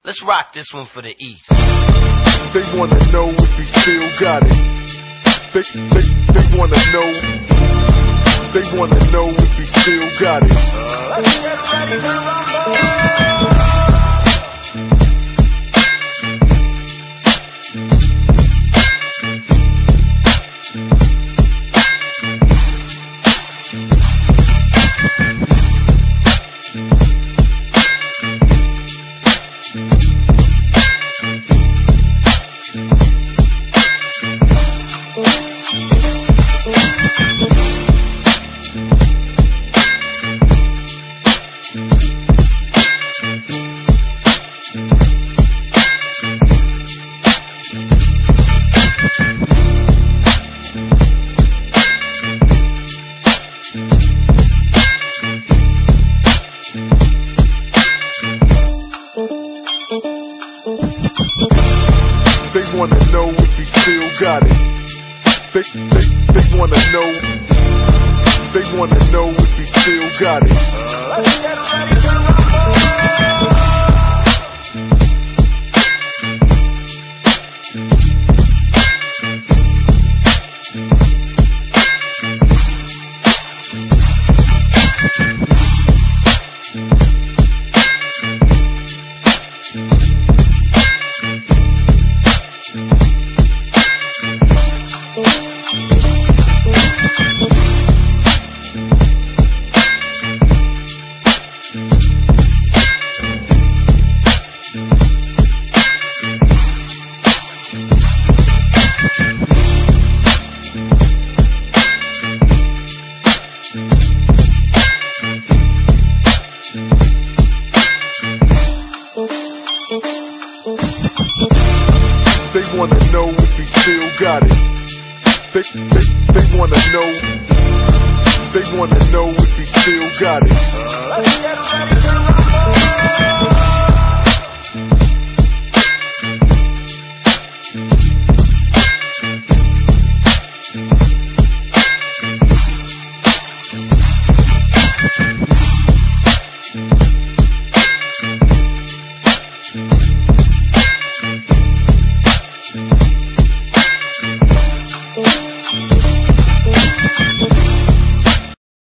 Let's rock this one for the East. They wanna know if we still got it. They wanna know. They wanna know if we still got it. Let's get ready to rumble. They wanna know if we still got it. They wanna know. They wanna know if we still got it. Let's get ready to rumble. They wanna know if we still got it. They wanna know. They wanna know if we still got it. Let's get ready to rumble.